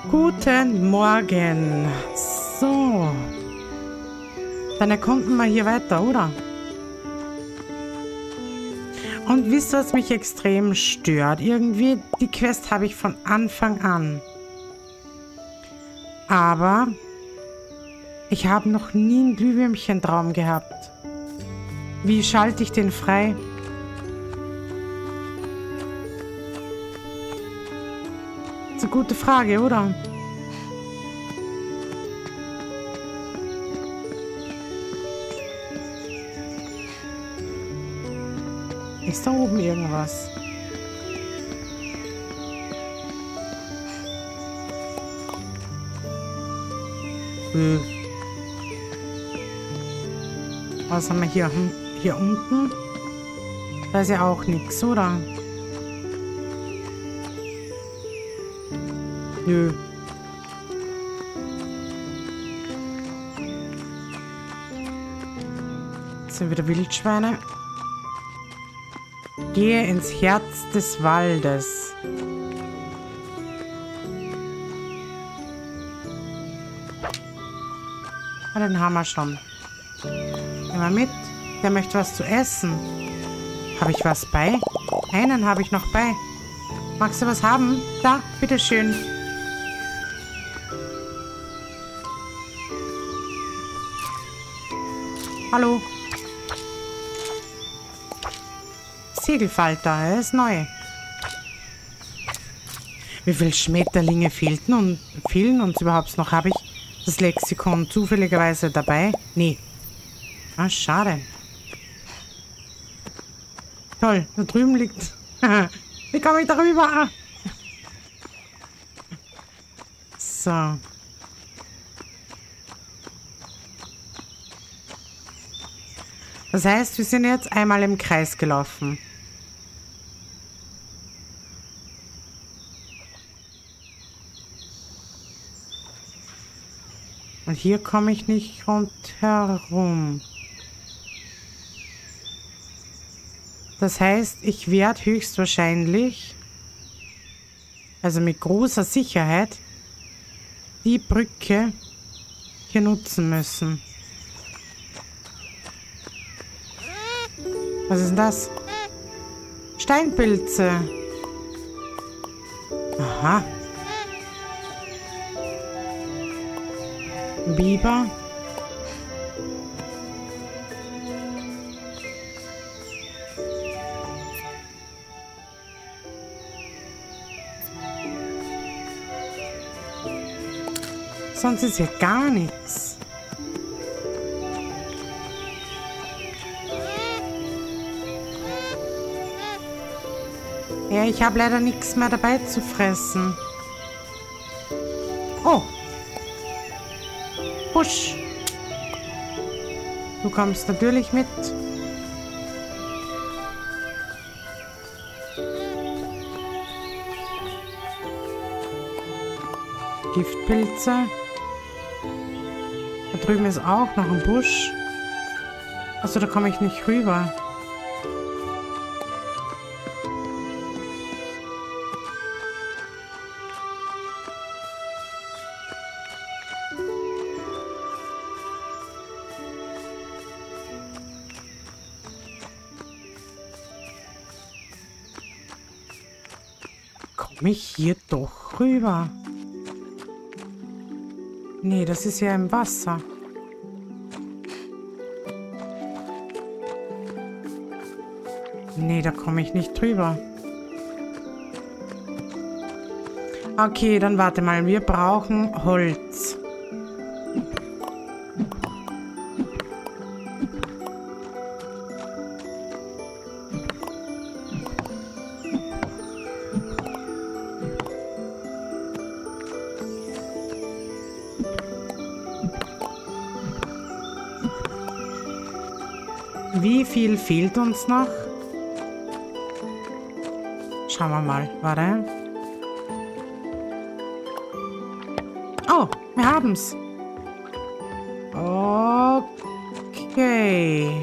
Guten Morgen. So. Dann erkunden wir hier weiter, oder? Und wisst ihr, was mich extrem stört? Irgendwie, die Quest habe ich von Anfang an. Aber ich habe noch nie einen Glühwürmchen-Traum gehabt. Wie schalte ich den frei? Das ist eine gute Frage, oder? Ist da oben irgendwas? Was haben wir hier? Hier unten? Da ist ja auch nichts, oder? Nö. Das sind wieder Wildschweine. Gehe ins Herz des Waldes. Ah, den haben wir schon. Nehmen wir mit. Der möchte was zu essen. Habe ich was bei? Einen habe ich noch bei. Magst du was haben? Da, bitteschön. Hallo. Segelfalter, er ist neu. Wie viele Schmetterlinge fehlen uns überhaupt noch? Habe ich das Lexikon zufälligerweise dabei? Nee. Ah, schade. Toll, da drüben liegt... Wie komme ich darüber? So. Das heißt, wir sind jetzt einmal im Kreis gelaufen. Und hier komme ich nicht rundherum. Das heißt, ich werde höchstwahrscheinlich, also mit großer Sicherheit, die Brücke hier nutzen müssen. Was ist denn das? Steinpilze. Aha. Biber. Sonst ist ja gar nichts. Ja, ich habe leider nichts mehr dabei zu fressen. Oh. Busch. Du kommst natürlich mit. Giftpilze. Da drüben ist auch noch ein Busch. Also da komme ich nicht rüber. Komme ich hier doch rüber? Nee, das ist ja im Wasser. Nee, da komme ich nicht drüber. Okay, dann warte mal. Wir brauchen Holz. Wie viel fehlt uns noch? Schauen wir mal. Warte. Oh, wir haben's. Okay.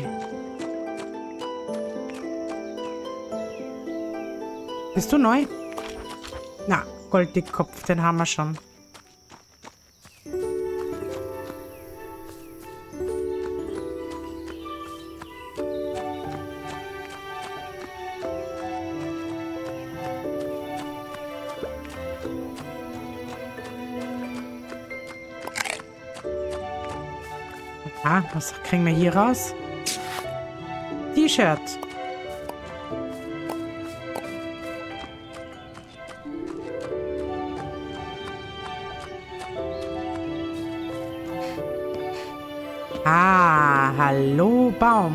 Bist du neu? Na, Goldickkopf, den haben wir schon. Ah, was kriegen wir hier raus? T-Shirt. Ah, hallo Baum.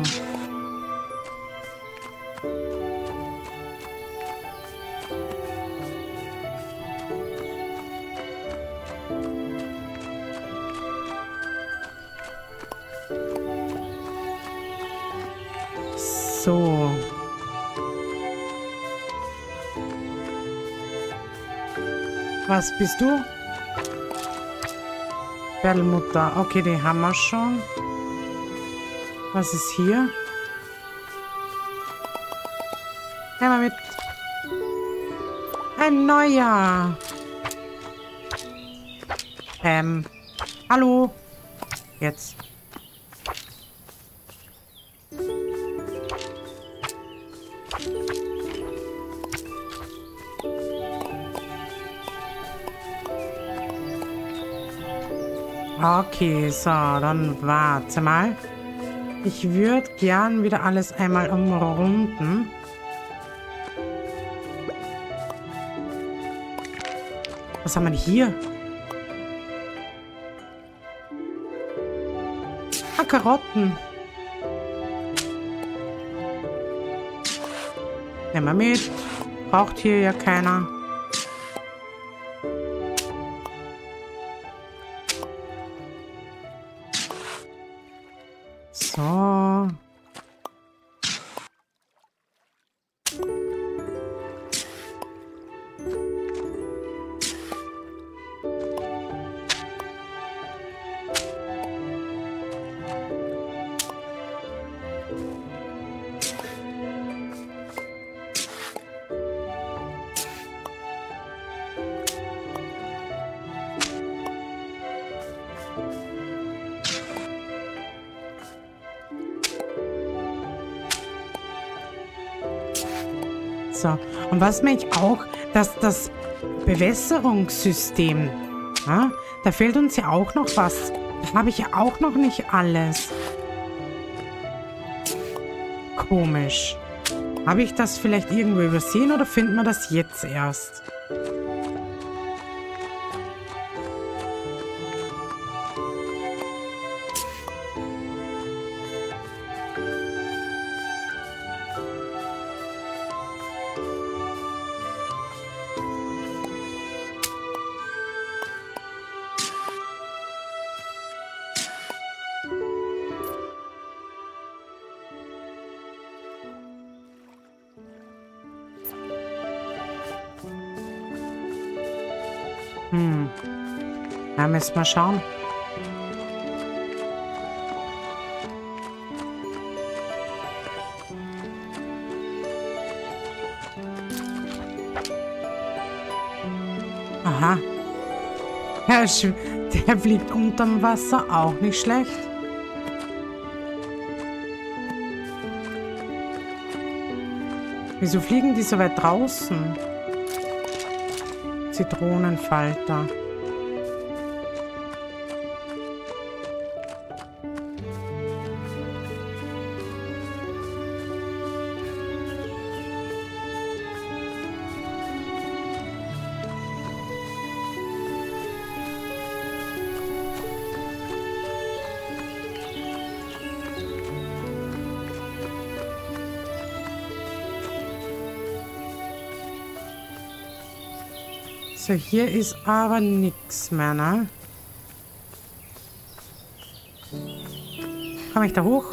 So. Was bist du? Perlmutter. Okay, die haben wir schon. Was ist hier? Einmal mit. Ein neuer. Hallo. Jetzt. Okay, so, dann warte mal. Ich würde gern wieder alles einmal umrunden. Was haben wir denn hier? Ah, Karotten. Nehmen wir mit. Braucht hier ja keiner. So. So, und was mir ich auch, dass das Bewässerungssystem, ja, da fehlt uns ja auch noch was. Da habe ich ja auch noch nicht alles. Komisch. Habe ich das vielleicht irgendwo übersehen oder finden wir das jetzt erst? Da müssen wir schauen. Aha. Der fliegt unterm Wasser, auch nicht schlecht. Wieso fliegen die so weit draußen? Zitronenfalter. So, hier ist aber nichts mehr, ne? Komme ich da hoch?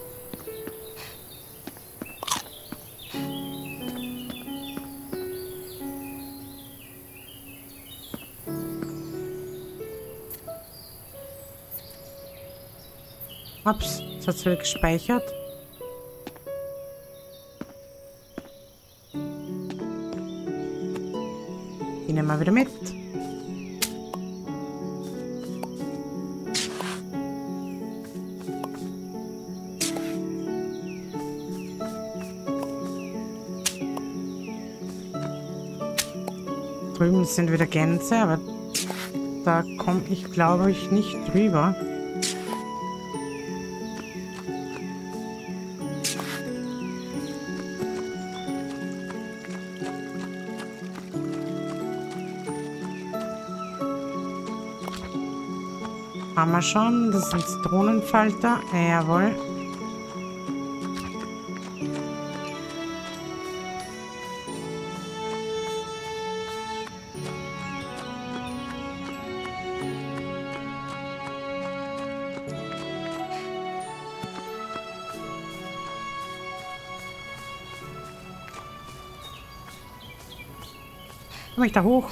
Ups, das hat wieder gespeichert. Die nehmen wir wieder mit. Drüben sind wieder Gänse, aber da komme ich, glaube ich, nicht drüber. Haben wir schon. Das sind Zitronenfalter. Jawohl. Komme ich da hoch?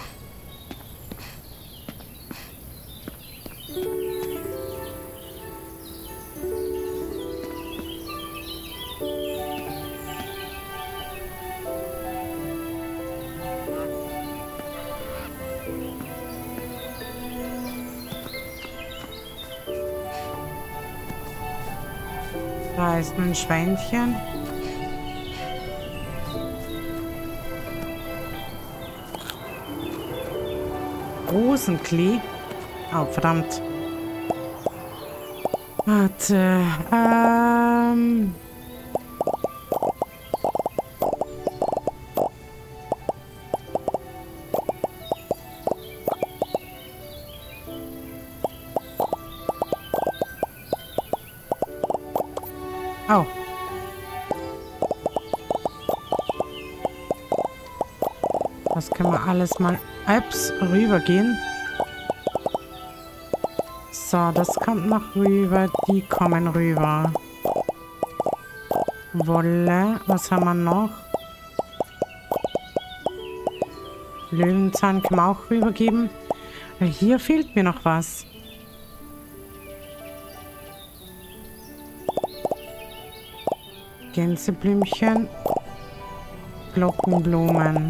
Da ist ein Schweinchen. Rosenklee. Oh, verdammt. Warte. Oh. Das können wir alles mal rübergehen. So, das kommt noch rüber. Die kommen rüber. Wolle. Was haben wir noch? Löwenzahn können wir auch rübergeben. Hier fehlt mir noch was. Gänseblümchen. Glockenblumen.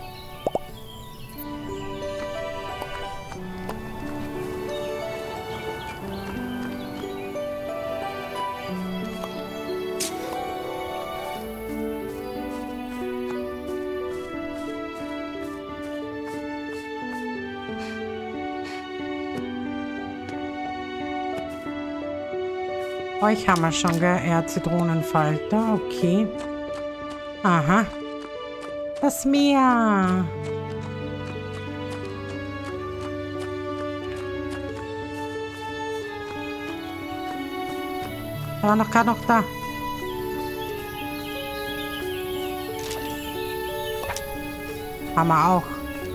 Euch haben wir schon, gell? Zitronenfalter, okay. Aha. Das Meer. Da war noch gerade noch da. Haben wir auch.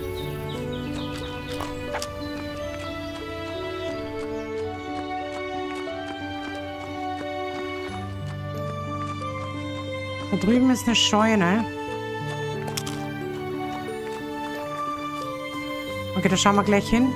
Da drüben ist eine Scheune. Okay, da schauen wir gleich hin.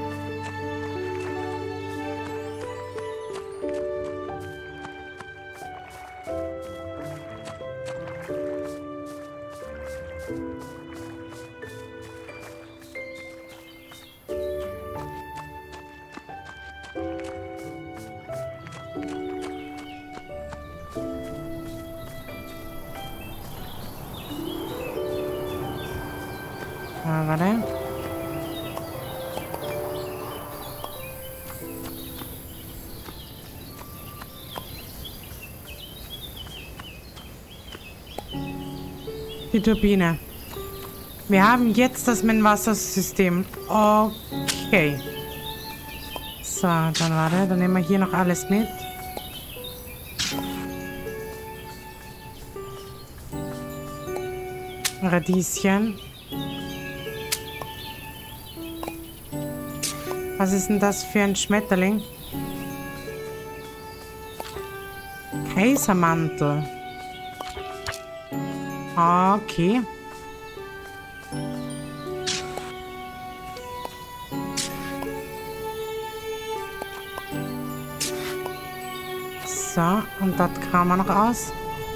Warte. Die Turbine. Wir haben jetzt das Wassersystem. Okay. So, dann warte. Dann nehmen wir hier noch alles mit. Radieschen. Was ist denn das für ein Schmetterling? Kaisermantel. Okay. So, und dort kramen wir noch aus.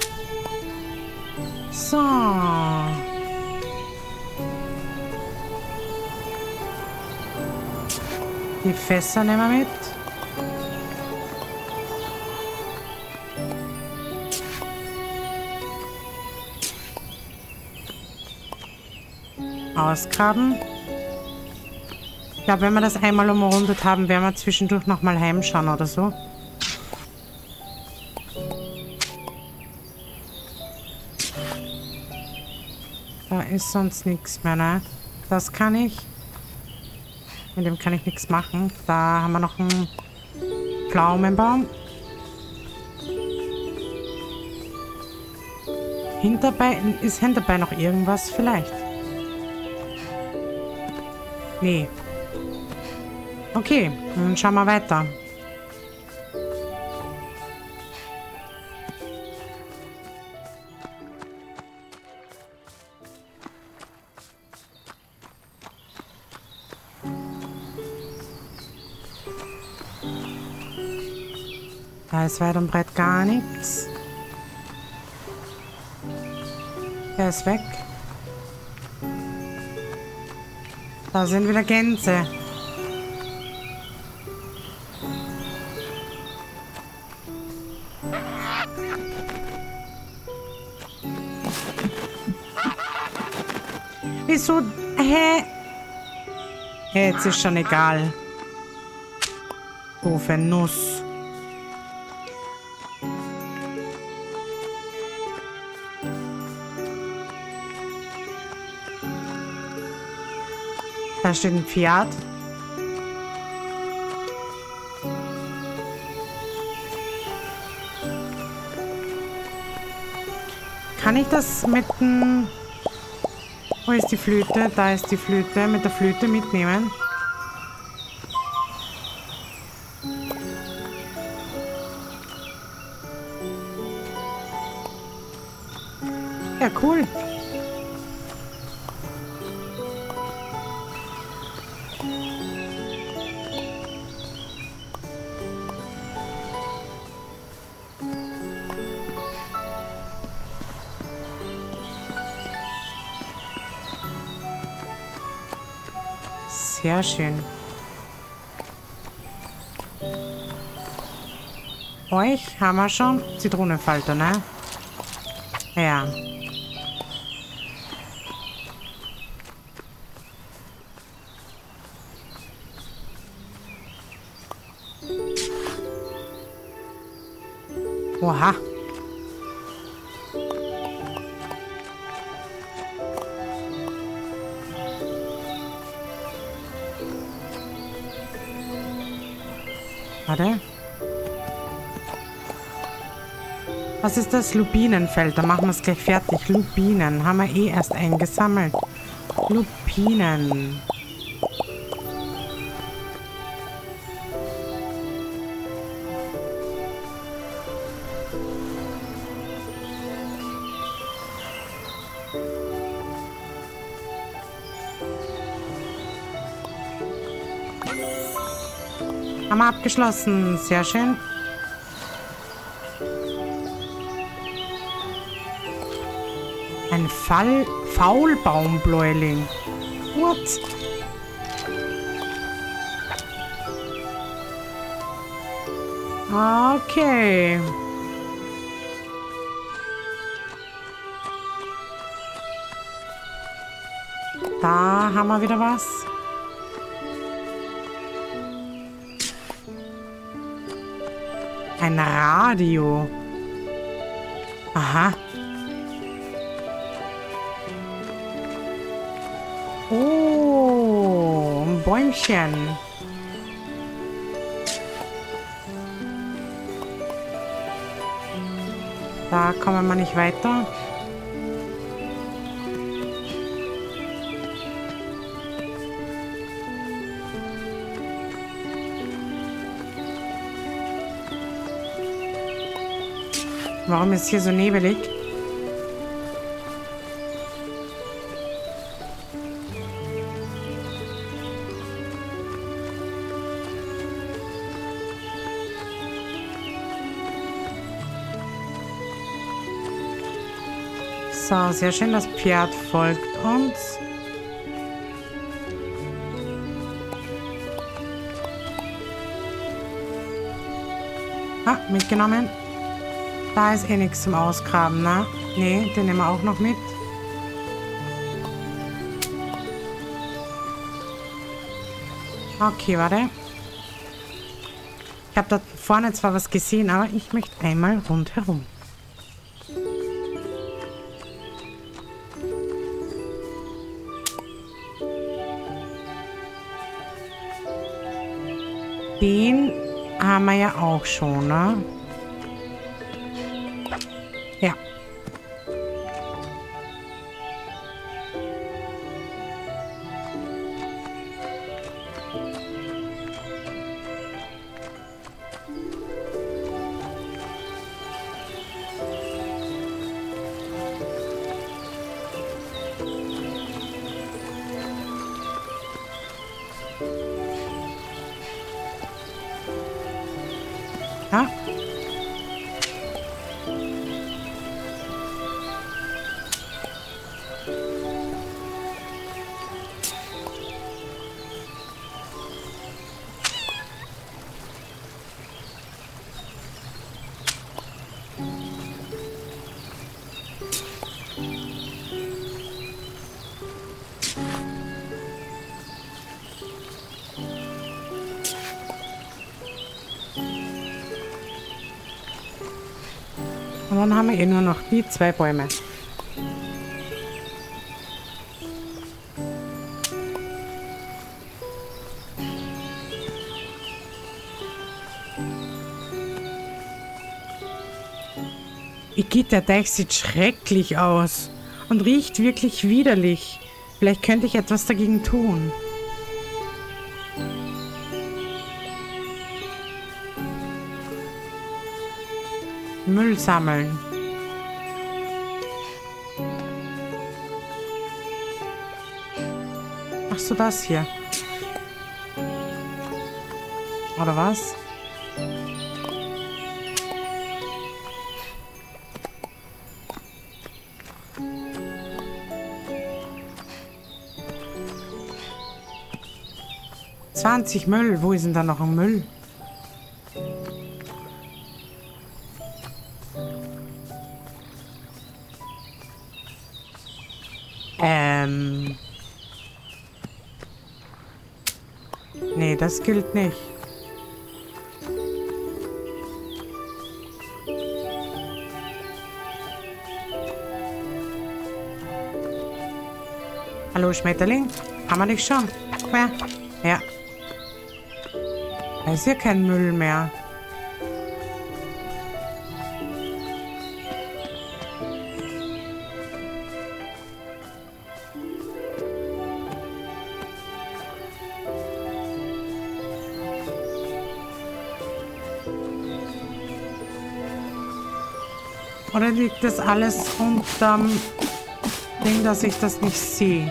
So. Die Fässer nehmen wir mit. Ausgraben. Ich glaube, wenn wir das einmal umrundet haben, werden wir zwischendurch nochmal heimschauen oder so. Da ist sonst nichts mehr, ne? Das kann ich. Mit dem kann ich nichts machen. Da haben wir noch ein Pflaumenbaum. Ist hinterbei noch irgendwas? Vielleicht. Nee. Okay, dann schauen wir weiter. Da ist weit und breit gar nichts. Der ist weg. Da sind wieder Gänse. Wieso? Hä? Jetzt ist schon egal. Doofe Nuss. Da steht ein Pferd. Kann ich das mit dem... Wo ist die Flöte? Da ist die Flöte. Mit der Flöte mitnehmen. Ja, cool. Sehr schön. Euch haben wir schon Zitronenfalter, ne? Ja. Oha. Warte. Was ist das? Lupinenfeld. Da machen wir es gleich fertig. Lupinen. Haben wir eh erst eingesammelt. Lupinen. Haben wir abgeschlossen. Sehr schön. Ein Faulbaumbläuling. What? Okay. Da haben wir wieder was. Ein Radio. Aha. Oh, ein Bäumchen. Da kommen wir nicht weiter. Warum ist hier so nebelig? So, sehr schön. Das Pferd folgt uns. Ah, mitgenommen. Da ist eh nichts zum Ausgraben, ne? Nee, den nehmen wir auch noch mit. Okay, warte. Ich habe da vorne zwar was gesehen, aber ich möchte einmal rundherum. Den haben wir ja auch schon, ne? Ja. Ja. Und dann haben wir eh nur noch die 2 Bäume. Igitt, der Teich sieht schrecklich aus und riecht wirklich widerlich. Vielleicht könnte ich etwas dagegen tun. Müll sammeln. Ach so, das hier. Oder was? $20 Müll. Wo ist denn da noch ein Müll? Nee, das gilt nicht. Hallo Schmetterling, haben wir dich schon? Komm her. Ja. Da ist ja kein Müll mehr. Oder liegt das alles unterm Ding, dass ich das nicht sehe?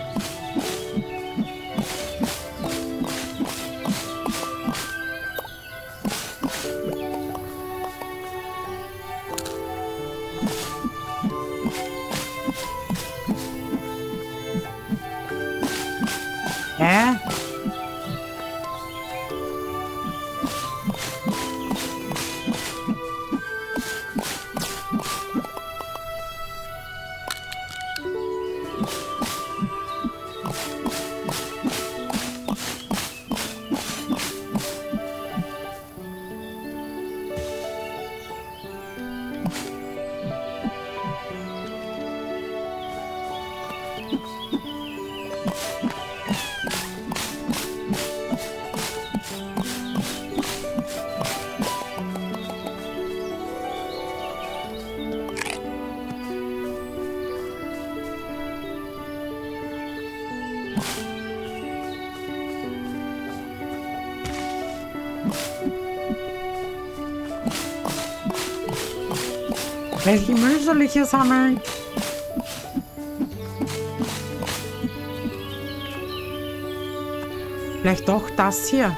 Hä? Welchen Müll soll ich hier sammeln? Vielleicht doch das hier.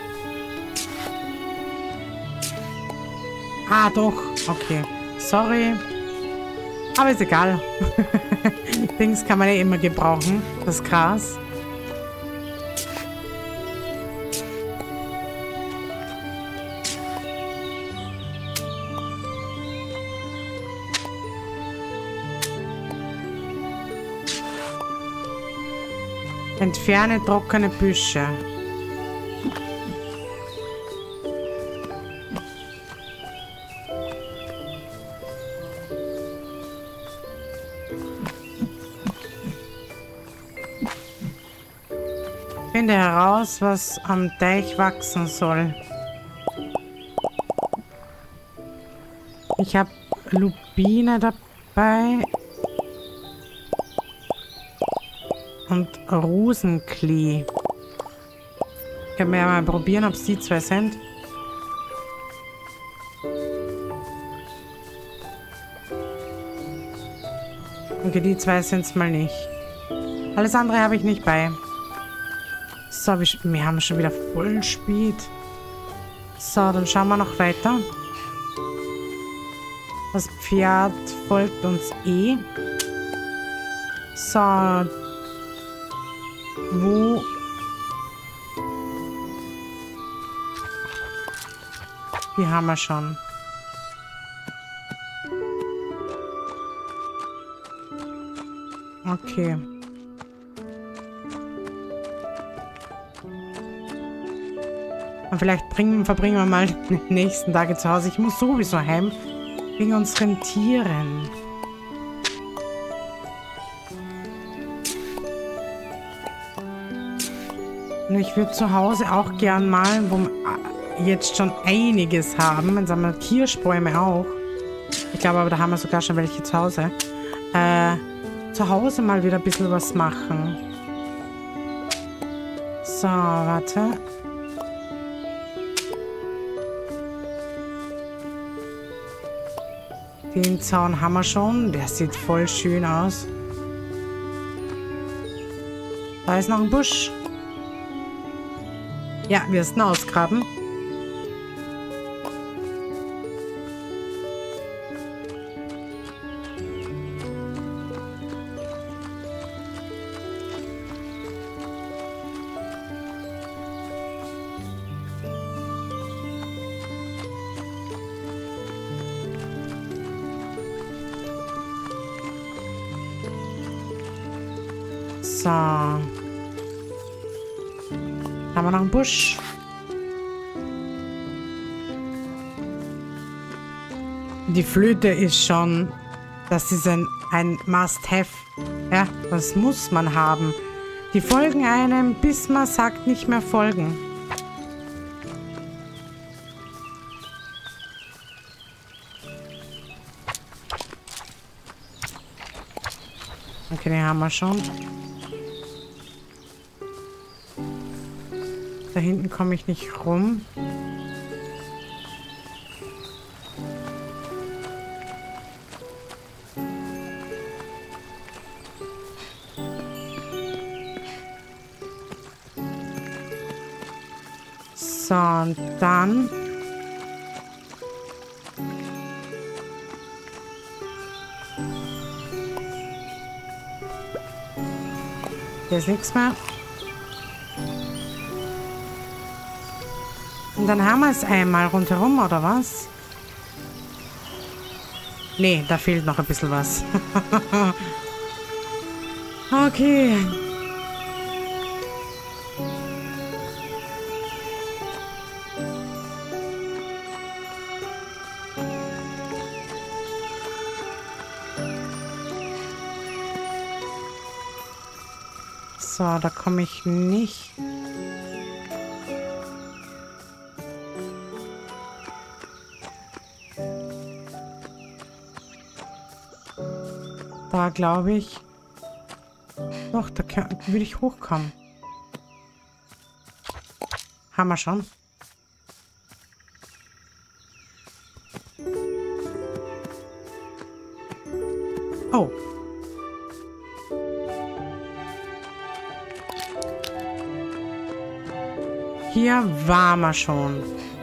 Ah, doch. Okay. Sorry. Aber ist egal. Dings kann man ja immer gebrauchen. Das Gras. Entferne trockene Büsche. Finde heraus, was am Teich wachsen soll. Ich habe Lupine dabei. Und Rosenklee. Können wir ja mal probieren, ob es die zwei sind. Okay, die zwei sind es mal nicht. Alles andere habe ich nicht bei. So, wir haben schon wieder voll spät. So, dann schauen wir noch weiter. Das Pferd folgt uns eh. So. Wo? Die haben wir schon. Okay. Und vielleicht verbringen wir mal die nächsten Tage zu Hause. Ich muss sowieso heim. Wegen unseren Tieren. Und ich würde zu Hause auch gern mal, wo wir jetzt schon einiges haben. Jetzt haben wir Kirschbäume auch. Ich glaube aber, da haben wir sogar schon welche zu Hause. Zu Hause mal wieder ein bisschen was machen. So, warte. Den Zaun haben wir schon. Der sieht voll schön aus. Da ist noch ein Busch. Ja, wir müssen ausgraben. So. Haben wir noch einen Busch? Die Flöte ist schon... Das ist ein Must-Have. Ja, das muss man haben. Die folgen einem, bis man sagt, nicht mehr folgen. Okay, den haben wir schon. Da hinten komme ich nicht rum. So, und dann... Hier ist nichts mehr. Und dann haben wir es einmal rundherum, oder was? Nee, da fehlt noch ein bisschen was. Okay. So, da komme ich nicht. Da glaube ich. Doch, da würde ich hochkommen. Haben wir schon. Oh. Hier waren wir schon.